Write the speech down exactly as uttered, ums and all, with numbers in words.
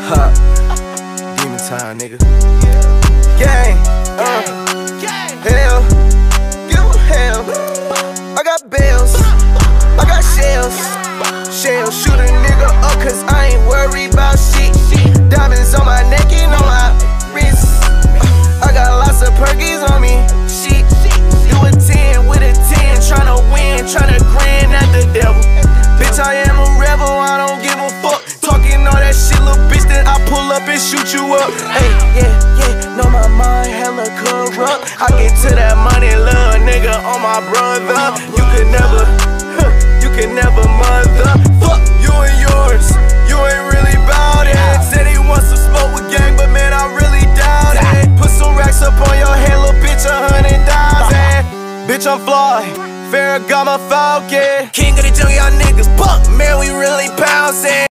Ha. Demon time, nigga. Gang. Uh. Hell. Give 'em hell. I got bells. I got shells. Shells. Shoot a nigga up, cause I ain't worried about shit. Diamonds on my neck and on my wrist. I got lots of perkies on me. Shit. Do a ten with a ten. Tryna win. Tryna grin at the devil. Bitch, I am a rebel. I don't give a fuck. Talking all that shit, little bitch, then I pull up and shoot you up. Hey, yeah, yeah, know my mind hella corrupt. I get to that money, little nigga, on my brother. You could never, huh, you could never mother. Fuck you and yours, you ain't really bout it. Said he wants some smoke with gang, but man, I really doubt it. Put some racks up on your head, little bitch, a hundred thousand. Bitch, I'm fly, Ferragamo Falcon. King of the jungle, y'all niggas, buck, man, we really bouncing.